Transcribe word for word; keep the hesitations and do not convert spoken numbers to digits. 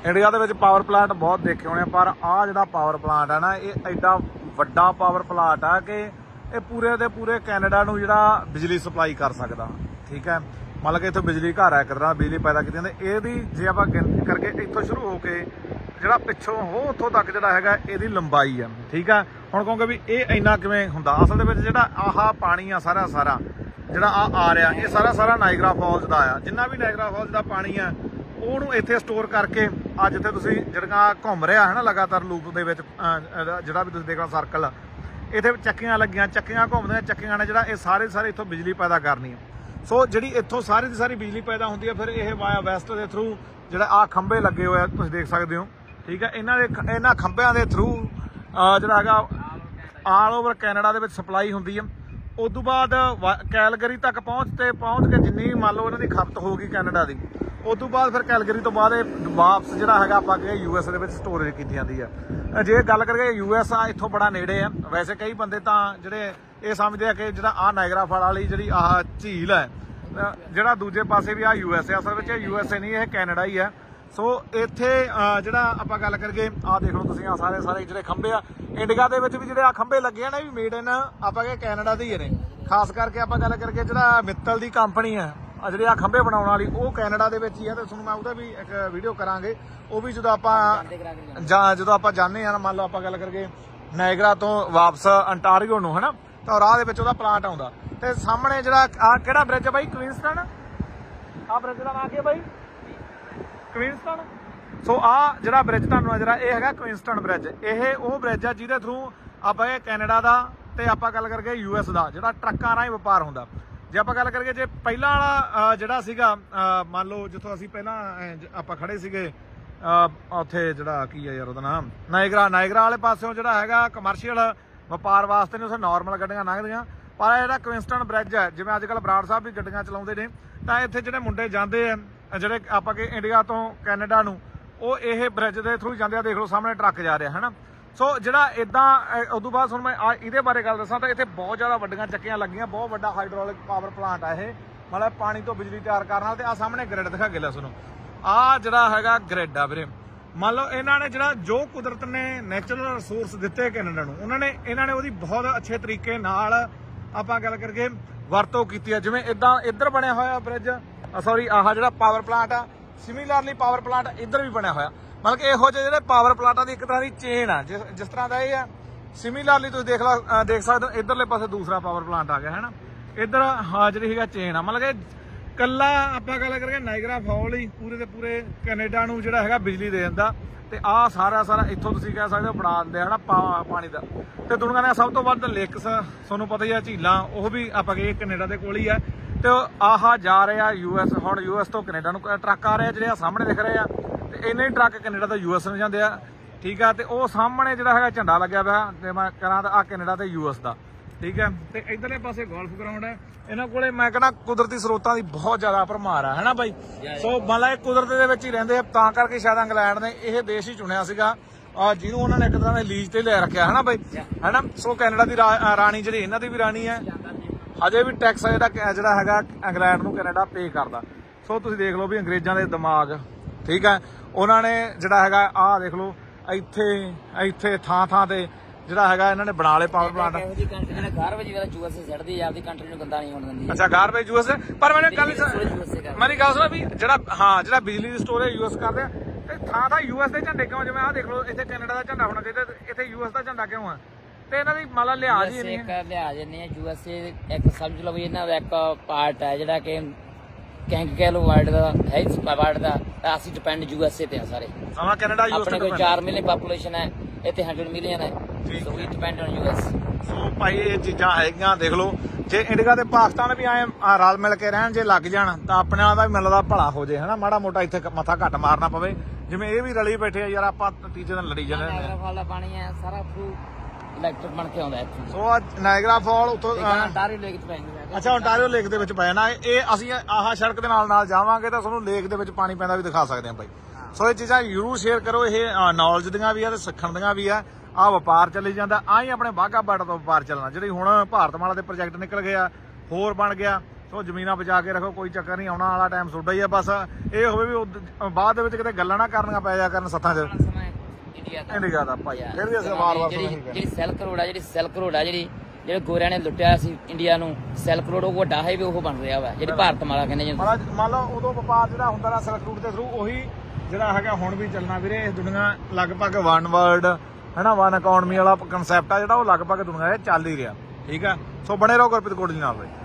India दे विच power plant बहुत देखे होने, पर आ जिहड़ा पावर प्लांट है ना, ये एडा वड्डा पावर प्लांट है कि ये पूरे दे पूरे कैनेडा नूं जिहड़ा बिजली सप्लाई कर सकदा। ठीक है, मतलब कि इत्थों बिजली घर है एक तरह बिजली पैदा की जाती। ਇਹਦੀ जे आपां गिन करके इत्थों शुरू हो के ਜਿਹੜਾ ਪਿੱਛੋਂ ਹੋ ਉੱਥੋਂ ਤੱਕ ਜਿਹੜਾ ਹੈਗਾ ਇਹਦੀ ਲੰਬਾਈ ਆ। ਠੀਕ ਹੈ, ਹੁਣ ਕਹੋਗੇ ਵੀ ਇਹ ਇੰਨਾ ਕਿਵੇਂ ਹੁੰਦਾ? ਅਸਲ ਦੇ ਵਿੱਚ ਜਿਹੜਾ ਆਹ ਪਾਣੀ ਆ ਸਾਰਾ ਸਾਰਾ ਜਿਹੜਾ ਆ ਆ ਰਿਹਾ, ਇਹ ਸਾਰਾ ਸਾਰਾ ਨਾਇਗਰਾ ਫਾਲਸ ਦਾ ਆ। ਜਿੰਨਾ ਵੀ ਨਾਇਗਰਾ ਫਾਲਸ ਦਾ ਪਾਣੀ ਆ ਉਹਨੂੰ ਇੱਥੇ ਸਟੋਰ ਕਰਕੇ ਅੱਜ ਜਿੱਥੇ ਤੁਸੀਂ ਜਿਹੜੀਆਂ ਘੁੰਮ ਰਿਹਾ ਹੈ ਨਾ ਲਗਾਤਾਰ ਲੂਪ ਦੇ ਵਿੱਚ, ਜਿਹੜਾ ਵੀ ਤੁਸੀਂ ਦੇਖਣਾ ਸਰਕਲ, ਇੱਥੇ ਚੱਕੀਆਂ ਲੱਗੀਆਂ, ਚੱਕੀਆਂ ਘੁੰਮਦੀਆਂ, ਚੱਕੀਆਂ ਨੇ ਜਿਹੜਾ ਇਹ ਸਾਰੇ ਸਾਰੇ ਇੱਥੋਂ ਬਿਜਲੀ ਪੈਦਾ ਕਰਨੀ ਆ। ਸੋ ਜਿਹੜੀ ਇੱਥੋਂ ਸਾਰੀ ਦੀ ਸਾਰੀ ਬਿਜਲੀ ਪੈਦਾ ਹੁੰਦੀ ਹੈ, ਫਿਰ ਇਹ ਵਾਇਆ ਵੈਸਟ ਦੇ ਥਰੂ ਜਿਹੜਾ ਆ ਖੰਭੇ ਲੱਗੇ ਹੋਏ ਆ ਤੁਸੀਂ ਦੇਖ ਸਕਦੇ ਹੋ। ਠੀਕ ਹੈ, ਇਹਨਾਂ ਦੇ ਇਹਨਾਂ ਖੰਭਿਆਂ ਦੇ ਥਰੂ ਜਿਹੜਾ ਹੈਗਾ ਆਲ ਓਵਰ ਕੈਨੇਡਾ ਦੇ ਵਿੱਚ ਸਪਲਾਈ ਹੁੰਦੀ ਆ। ਉਸ ਤੋਂ ਬਾਅਦ ਕੈਲਗਰੀ ਤੱਕ ਪਹੁੰਚ ਤੇ ਪਹੁੰਚ ਕੇ ਜਿੰਨੀ ਮੰਨ ਲਓ ਇਹਨਾਂ ਦੀ ਖਪਤ ਹੋਊਗੀ ਕੈਨੇਡਾ ਦੀ, ਉਸ ਤੋਂ ਬਾਅਦ ਫਿਰ ਕੈਲਗਰੀ ਤੋਂ ਬਾਅਦ ਇਹ ਵਾਪਸ ਜਿਹੜਾ ਹੈਗਾ ਆਪਾਂ ਕਹੀਏ ਯੂ ਐਸ ਦੇ ਵਿੱਚ ਸਟੋਰੇਜ ਕੀਤੀ ਜਾਂਦੀ ਆ। ਜੇ ਗੱਲ ਕਰੀਏ ਯੂ ਐਸ ਆ ਇੱਥੋਂ ਬੜਾ ਨੇੜੇ ਆ। ਵੈਸੇ ਕਈ ਬੰਦੇ ਤਾਂ ਜਿਹੜੇ ਇਹ ਸਮਝਦੇ ਆ ਕਿ ਜਿਹੜਾ ਆਹ ਨਾਇਗਰਾ ਫਾਲ ਵਾਲੀ ਜਿਹੜੀ ਆਹ ਝੀਲ ਹੈ, ਜਿਹੜਾ ਦੂਜੇ ਪਾਸੇ ਵੀ ਆ ਯੂ ਐਸ ਏ, ਅਸਲ ਵਿੱਚ ਯੂ ਐਸ ਏ ਨਹੀਂ, ਇਹ ਕੈਨੇਡਾ ਹੀ ਹੈ। ਸੋ ਇੱਥੇ ਜਿਹੜਾ ਆਪਾਂ ਗੱਲ ਕਰੀਏ, ਆਹ ਦੇਖ ਲਓ ਤੁਸੀਂ, ਆ ਸਾਰੇ ਸਾਰੇ ਜਿਹੜੇ ਖੰਭੇ ਆ ਇੰਡੀਆ ਦੇ ਵਿੱਚ ਵੀ ਜਿਹੜੇ ਆ ਖੰਭੇ ਲੱਗੇ ਆ ਨਾ, ਇਹ ਵੀ ਮੇਡ ਇਨ ਆਪਾਂ ਕਹੇ ਕੈਨੇਡਾ ਦੇ ਹੀ ਨੇ। ਖਾਸ ਕਰਕੇ ਆਪਾਂ ਗੱਲ ਕਰੀਏ ਜਿਹੜਾ ਮਿੱਤਲ ਦੀ ਕੰਪਨੀ ਹੈ ਜਿਹੜੇ ਆ ਖੰਭੇ ਬਣਾਉਣ ਵਾਲੀ, ਉਹ ਕੈਨੇਡਾ ਦੇ ਵਿੱਚ ਹੀ ਹੈ। ਤੇ ਤੁਹਾਨੂੰ ਮੈਂ ਉਹਦਾ ਵੀ ਇੱਕ ਵੀਡੀਓ ਕਰਾਂਗੇ, ਉਹ ਵੀ ਜਦੋਂ ਆਪਾਂ ਜਾਂ ਜਦੋਂ ਆਪਾਂ ਜਾਂਦੇ ਹਾਂ, ਮੰਨ ਲਓ ਆਪਾਂ ਗੱਲ ਕਰੀਏ ਨਾਇਗਰਾ ਤੋਂ ਵਾਪਸ ਅੰਟਾਰੀਓ ਨੂੰ, ਹਨਾ, ਤਾਂ ਰਾਹ ਦੇ ਵਿੱਚ ਉਹਦਾ ਪਲਾਂਟ ਆਉਂਦਾ। ਤੇ ਸਾਹਮਣੇ ਜਿਹੜਾ ਆ ਕਿਹੜਾ ਬ੍ਰਿਜ ਹੈ ਬਾਈ? ਕਵੀਨਸਟਨ। ਆ ਬ੍ਰਿਜ ਦਾ ਨਾਂ ਕੀ ਹੈ ਬਾਈ? ਕਵੀਨਸਟਨ। ਸੋ ਆ ਜਿਹੜਾ ਬ੍ਰਿਜ ਤੁਹਾਨੂੰ ਨਜ਼ਰ ਆ, ਇਹ ਹੈਗਾ ਕਵੀਨਸਟਨ ਬ੍ਰਿਜ। ਇਹ ਉਹ ਬ੍ਰਿਜ ਆ ਜਿਹਦੇ ਥਰੂ ਆਪਾਂ ਇਹ ਕੈਨੇਡਾ ਦਾ ਤੇ ਆਪਾਂ ਗੱਲ ਕਰੀਏ ਯੂ ਐਸ ਦਾ ਜਿਹੜਾ ਟਰੱਕਾਂ ਰਾਹੀਂ ਵਪਾਰ ਹੁੰਦਾ। ਜੇ ਆਪਾਂ ਗੱਲ ਕਰੀਏ ਜੇ ਪਹਿਲਾਂ ਵਾਲਾ ਜਿਹੜਾ ਸੀਗਾ, ਮੰਨ ਲਓ ਜਿੱਥੋਂ ਅਸੀਂ ਪਹਿਲਾਂ ਆਪਾਂ ਖੜੇ ਸੀਗੇ ਉੱਥੇ, ਜਿਹੜਾ ਕੀ ਆ ਯਾਰ ਉਹਦਾ ਨਾਮ, ਨਾਇਗਰਾ, ਨਾਇਗਰਾ ਵਾਲੇ ਪਾਸਿਓਂ ਜਿਹੜਾ ਹੈਗਾ ਕਮਰਸ਼ੀਅਲ ਵਪਾਰ ਵਾਸਤੇ ਨੇ, ਉੱਥੇ ਨਾਰਮਲ ਗੱਡੀਆਂ ਲੰਘਦੀਆਂ। ਪਰ ਜਿਹੜਾ ਕਵਿੰਸਟਨ ਬ੍ਰਿਜ ਹੈ, ਜਿਵੇਂ ਅੱਜ ਕੱਲ੍ਹ ਬਰਾੜ ਸਾਹਿਬ ਵੀ ਗੱਡੀਆਂ ਚਲਾਉਂਦੇ ਨੇ, ਤਾਂ ਇੱਥੇ ਜਿਹੜੇ ਮੁੰਡੇ ਜਾਂਦੇ ਆ ਜਿਹੜੇ ਆਪਾਂ ਕਿ ਇੰਡੀਆ ਤੋਂ ਕੈਨੇਡਾ ਨੂੰ, ਉਹ ਇਹ ਬ੍ਰਿਜ ਦੇ ਥਰੂ ਜਾਂਦੇ ਆ। ਦੇਖ ਲਓ ਸਾਹਮਣੇ ਟਰੱਕ ਜਾ ਰਿਹਾ ਹੈ ਨਾ। ਸੋ ਜਿਹੜਾ ਇੱਦਾਂ ਉਦੋਂ ਬਾਅਦ ਹੁਣ ਮੈਂ ਇਹਦੇ ਬਾਰੇ ਗੱਲ ਦੱਸਾਂ ਤਾਂ ਇੱਥੇ ਬਹੁਤ ਜ਼ਿਆਦਾ ਵੱਡੀਆਂ ਚੱਕੀਆਂ ਲੱਗੀਆਂ, ਬਹੁਤ ਵੱਡਾ ਹਾਈਡ੍ਰੋਲਿਕ ਪਾਵਰ ਪਲਾਂਟ ਆ ਇਹ, ਮਤਲਬ ਪਾਣੀ ਤੋਂ ਬਿਜਲੀ ਤਿਆਰ ਕਰਨ ਵਾਲਾ। ਤੇ ਆ ਸਾਹਮਣੇ ਗ੍ਰਿਡ ਦਿਖਾ ਕੇ ਲੈ ਤੁਹਾਨੂੰ, ਆ ਜਿਹੜਾ ਹੈਗਾ ਗ੍ਰਿਡ ਆ ਵੀਰੇ। ਮੰਨ ਲਓ ਇਹਨਾਂ ਨੇ ਜਿਹੜਾ ਜੋ ਕੁਦਰਤ ਨੇ ਨੈਚੁਰਲ ਰਿਸੋਰਸ ਦਿੱਤੇ ਕੈਨੇਡਾ ਨੂੰ, ਉਹਨਾਂ ਨੇ ਇਹਨਾਂ ਨੇ ਉਹਦੀ ਬਹੁਤ ਅੱਛੇ ਤਰੀਕੇ ਨਾਲ ਆਪਾਂ ਗੱਲ ਕਰਕੇ ਵਰਤੋਂ ਕੀਤੀ ਹੈ। ਜਿਵੇਂ ਇਦਾਂ ਇੱਧਰ ਬਣਿਆ ਹੋਇਆ ਬ੍ਰਿਜ, ਸੌਰੀ ਆਹ ਜਿਹੜਾ ਪਾਵਰ ਪਲਾਂਟ ਆ, ਸਿਮਿਲਰਲੀ ਪਾਵਰ ਪਲਾਂਟ ਇੱਧਰ ਵੀ ਬਣਿਆ ਹੋਇਆ। ਮਤਲਬ ਕਿ ਇਹੋ ਜਿਹੇ ਜਿਹੜੇ ਪਾਵਰ ਪਲਾਂਟਾਂ ਦੀ ਇੱਕ ਤਰ੍ਹਾਂ ਦੀ ਚੇਨ ਆ, ਜਿਸ ਜਿਸ ਤਰ੍ਹਾਂ ਦਾ ਇਹ ਆ। ਸਿਮਿਲਰਲੀ ਤੁਸੀਂ ਦੇਖ ਲਾ ਦੇਖ ਸਕਦੇ ਹੋ ਇੱਧਰਲੇ ਪਾਸੇ ਦੂਸਰਾ ਪਾਵਰ ਪਲਾਂਟ ਆ ਗਿਆ ਹੈ ਨਾ। ਇੱਧਰ ਹਾਂ ਜਿਹੜੀ ਹੈਗਾ ਚੇਨ ਆ, ਮਤਲਬ ਕਿ ਕੱਲਾ ਆਪਾਂ ਗੱਲ ਕਰੀਏ ਨਾਇਗਰਾ ਫਾਲ ਹੀ ਪੂਰੇ ਦੇ ਪੂਰੇ ਕੈਨੇਡਾ ਨੂੰ ਜਿਹੜਾ ਹੈਗਾ ਬਿਜਲੀ ਦੇ ਦਿੰਦਾ। ਤੇ ਆਹ ਸਾਰਾ ਸਾਰਾ ਇੱਥੋਂ ਤੁਸੀਂ ਕਹਿ ਸਕਦੇ ਹੋ ਬਣਾ ਦਿੰਦੇ ਆ ਨਾ ਪਾਣੀ ਦਾ। ਤੇ ਦੁਨੀਆ ਦੇ ਸਭ ਤੋਂ ਵੱਧ ਲੇਕਸ ਤੁਹਾਨੂੰ ਪਤਾ ਹੀ ਆ, ਝੀਲਾਂ, ਉਹ ਵੀ ਆਪਾਂ ਕਹੀਏ ਕੈਨੇਡਾ ਦੇ ਕੋਲ ਹੀ ਆ। ਤੇ ਆਹ ਜਾ ਰਿਹਾ ਯੂ ਐਸ, ਹੁਣ ਯੂ ਐਸ ਤੋਂ ਕੈਨੇਡਾ ਨੂੰ ਟਰੱਕ ਆ ਰਹੇ ਜਿਹੜੇ ਆ ਸਾਹਮਣੇ ਦਿਖ ਰਹੇ ਆ। ਤੇ ਇੰਨੇ ਟਰੱਕ ਕੈਨੇਡਾ ਤੋਂ ਯੂ ਐਸ ਨੂੰ ਜਾਂਦੇ ਆ। ਠੀਕ ਆ, ਤੇ ਉਹ ਸਾਹਮਣੇ ਜਿਹੜਾ ਹੈਗਾ ਝੰਡਾ ਲੱਗਿਆ ਪਿਆ, ਤੇ ਮੈਂ ਕਰਾਂ ਤਾਂ ਆ ਕੈਨੇਡਾ ਤੇ ਯੂ ਐਸ ਦਾ। ਠੀਕ ਹੈ, ਤੇ ਇਧਰਲੇ ਪਾਸੇ ਗੋਲਫ ਗਰਾਊਂਡ ਹੈ। ਇਹਨਾਂ ਕੋਲੇ ਮੈਂ ਕਹਿੰਦਾ ਕੁਦਰਤੀ ਸਰੋਤਾਂ ਦੀ ਬਹੁਤ ਜ਼ਿਆਦਾ ਭਰਮਾਰ ਹੈ, ਹੈ ਨਾ ਬਾਈ। ਸੋ ਮੰਨ ਲਾ ਇਹ ਕੁਦਰਤ ਦੇ ਵਿੱਚ ਹੀ ਰਹਿੰਦੇ ਆ, ਤਾਂ ਕਰਕੇ ਸ਼ਾਇਦ ਇੰਗਲੈਂਡ ਨੇ ਇਹ ਦੇਸ਼ ਹੀ ਚੁਣਿਆ ਸੀਗਾ ਜਿਹਨੂੰ ਉਹਨਾਂ ਨੇ ਇੱਕ ਤਰ੍ਹਾਂ ਦੇ ਲੀਜ਼ ਤੇ ਲੈ ਰੱਖਿਆ, ਹੈ ਨਾ ਬਾਈ, ਹੈ ਨਾ। ਸੋ ਕੈਨੇਡਾ ਦੀ ਰਾਣੀ ਜਿਹੜੀ ਇਹਨਾਂ ਦੀ ਵੀ ਰਾਣੀ ਹੈ, ਹਜੇ ਵੀ ਟੈਕਸ ਜਿਹੜਾ ਜਿਹੜਾ ਹੈਗਾ ਇੰਗਲੈਂਡ ਨੂੰ ਕੈਨੇਡਾ ਪੇ ਕਰਦਾ। ਸੋ ਤੁਸੀਂ ਦੇਖ ਲਓ ਵੀ ਅੰਗਰੇਜ਼ਾਂ ਦੇ ਦਿਮਾਗ, ਠੀਕ ਹੈ, ਉਹਨਾਂ ਨੇ ਜਿਹੜਾ ਹੈਗਾ ਆਹ ਦੇਖ ਲਓ ਇੱਥੇ ਇੱਥੇ ਥਾਂ ਥਾਂ ਤੇ ਜਿਹੜਾ ਹੈਗਾ ਇਹਨਾਂ ਨੇ ਬਣਾ ਲਏ ਪਾਵਰ ਪਲਾਂਟ। ਅੱਛਾ, ਗਾਰਬੇਜ ਯੂ ਐਸ। ਪਰ ਮੈਨੇ ਗੱਲ ਮੇਰੀ ਗੱਲ ਸੁਣਾ ਵੀ ਜਿਹੜਾ ਹਾਂ ਜਿਹੜਾ ਬਿਜਲੀ ਦੀ ਸਟੋਰੇਜ ਯੂ ਐਸ ਕਰਦੇ ਆ, ਤੇ ਥਾਂ ਥਾਂ ਯੂ ਐਸ ਦੇ ਝੰਡੇ ਕਿਉਂ? ਜਿਵੇਂ ਆਹ ਦੇਖ ਲਓ ਇੱਥੇ ਕੈਨੇਡਾ ਦਾ ਝੰਡਾ ਹੋਣਾ ਚਾਹੀਦਾ, ਇੱਥੇ ਯੂ ਐਸ ਦਾ ਝੰਡਾ ਕਿਉਂ ਆ? ਤੇ ਇਹਨਾਂ ਦੀ ਮਾਲਾ ਲਿਹਾਜ਼ ਹੀ ਨਹੀਂ ਹੈ। ਲਿਹਾਜ਼ ਨਹੀਂ ਹੈ। ਯੂ ਐਸ ਏ ਇੱਕ ਸਮਝ ਲਓ ਵੀ ਇਹਨਾਂ ਦਾ ਇੱਕ ਪਾਰਟ ਹੈ ਜਿਹੜਾ ਕਿ ਕਹਿੰਕ ਕਹਿ ਲਓ ਵਰਲਡ ਦਾ ਹੈ, ਵਰਲਡ ਦਾ। ਅਸੀਂ ਡਿਪੈਂਡ ਯੂ ਐਸ ਏ ਤੇ ਆ ਸਾਰੇ। ਸਮਾਂ ਕੈਨੇਡਾ ਯੂ ਐਸ ਆਪਣੇ ਕੋਲ ਚਾਰ ਮਿਲੀਅਨ ਪਾਪੂਲੇਸ਼ਨ ਹੈ, ਇੱਥੇ ਹੰਡਰਡ ਮਿਲੀਅਨ ਹੈ। So we depend on US ਐਸ। ਸੋ ਭਾਈ ਇਹ ਚੀਜ਼ਾਂ ਹੈਗੀਆਂ। ਦੇਖ ਲਓ ਜੇ ਇੰਡੀਆ ਤੇ ਪਾਕਿਸਤਾਨ ਵੀ ਐਂ ਰਲ ਮਿਲ ਕੇ ਰਹਿਣ, ਜੇ ਲੱਗ ਜਾਣ ਤਾਂ ਆਪਣਿਆਂ ਦਾ ਵੀ ਮਿਲਦਾ ਭਲਾ ਹੋ ਜੇ, ਹਨਾ। ਮਾੜਾ ਮੋਟਾ ਇੱਥੇ ਮੱਥਾ ਘੱਟ ਮਾਰਨਾ ਪਵੇ, ਜਿਵੇਂ ਇਹ ਵੀ ਰਲੀ ਬੈਠੇ ਆ ਯਾਰ, ਆਪਾਂ ਤੀਜੇ ਦਿਨ ਲੜੀ ਜਾਂਦੇ ਨਾਇਗਰਾ ਫਾਲ ਦਾ ਪਾਣੀ ਹੈ ਸਾਰਾ ਥਰੂ ਇਲੈਕਟ੍ਰਿਕ ਬਣ ਕੇ ਆਉਂਦਾ ਇੱਥੇ। ਸੋ ਨਾਇਗਰਾ ਫਾਲ ਉੱਥੋਂ ਅੰਟਾਰੀਓ ਲੇਕ ਚ ਪੈ ਜਾਂਦਾ। ਅੱਛਾ, ਅੰਟਾਰੀਓ ਲੇਕ ਦੇ ਵਿੱਚ ਪੈ ਜਾਣਾ ਇਹ। ਅਸੀਂ ਆਹ ਸੜਕ ਦੇ ਨਾਲ ਨਾਲ ਜਾਵਾਂਗੇ ਤਾਂ ਤੁਹਾਨੂੰ ਲੇਕ ਦੇ ਵਿੱਚ ਪਾਣੀ ਪੈਂਦਾ ਵੀ ਦਿਖਾ ਸਕਦੇ ਹਾਂ ਬਾਈ। ਸੋ ਇਹ ਚੀਜ਼ਾਂ ਜ਼ਰੂਰ ਸ਼ੇਅਰ ਕਰੋ, ਇਹ ਨੌਲੇਜ ਦੀਆਂ ਵੀ ਆ ਤੇ ਸਿੱਖਣ ਦੀਆਂ ਵੀ ਆ। ਆਹ ਵਪਾਰ ਚੱਲੀ ਜਾਂਦਾ, ਆਹ ਹੀ ਆਪਣੇ ਵਾਹਗਾ ਬਾਰਡਰ ਤੋਂ ਵਪਾਰ ਚੱਲਣਾ। ਜਿਹੜੀ ਹੁਣ ਭਾਰਤਮਾਲਾ ਦੇ ਪ੍ਰੋਜੈਕਟ ਨਿਕਲ ਗਏ ਆ, ਹੋਰ ਬਣ ਗਿਆ, ਸੋ ਜ਼ਮੀਨਾਂ ਬਚਾ ਕੇ ਰੱਖੋ, ਕੋਈ ਚੱਕਰ ਨਹੀਂ, ਆਉਣਾ ਵਾਲਾ ਟਾਈਮ ਤੁਹਾਡਾ ਹੀ ਆ। ਬਸ ਇਹ ਹੋਵੇ ਵੀ ਉਦ- ਬਾਅਦ ਦੇ ਵਿੱਚ ਕਿਤੇ ਗੱਲਾਂ ਨਾ ਕਰਨੀਆਂ ਪੈ ਜਾ ਕਰਨ ਸੱਥਾਂ 'ਚ ਇੰਡੀਆ ਦਾ ਇੰਡੀਆ ਦਾ ਭਾਈ। ਫਿਰ ਵੀ ਅਸੀਂ ਵਾਰ-ਵਾਰ ਜਿਹੜੀ ਜਿਹੜੀ ਸਿਲਕ ਰੋਡ ਆ ਜਿਹੜੀ ਸਿਲਕ ਰੋਡ ਆ ਜਿਹੜੀ ਜਿਹੜੇ ਗੋਰਿਆਂ ਨੇ ਲੁੱਟਿਆ ਸੀ ਇੰਡੀਆ ਨੂੰ, ਸਿਲਕ ਰੋਡ ਉਹ ਵੱਡਾ ਹੈ ਵੀ ਉਹ ਬਣ ਰਿਹਾ ਵਾ ਜਿਹੜੀ ਭਾਰਤ ਮਾਲਾ ਕਹਿੰਦੇ ਜਿਹਨੂੰ। ਮਤਲਬ ਮੰਨ ਲਓ ਉਦੋਂ ਵਪਾਰ ਜਿਹੜਾ ਹੁੰਦਾ ਨਾ ਸਿਲਕ ਰੂਟ ਦੇ ਥਰੂ, ਉਹੀ ਜਿਹੜਾ ਹੈਗਾ ਹੁਣ ਵੀ ਚੱਲਣਾ ਵੀਰੇ। ਇਹ ਦੁਨੀਆ ਲਗਭਗ ਵਨ ਵਰਲਡ ਹੈਨਾ, ਵਨ ਇਕਨੋਮੀ ਵਾਲਾ ਕਨਸੈਪਟ ਆ ਜਿਹੜਾ ਉਹ ਲਗਭਗ ਦੁਨੀਆ 'ਚ ਚੱਲ ਹੀ ਰਿਹਾ। ਠੀਕ ਹੈ, ਸੋ ਬਣੇ ਰਹੋ ਗੁਰਪ੍ਰੀਤ ਕੋਟ ਜੀ ਨਾਲ ਬਾਈ।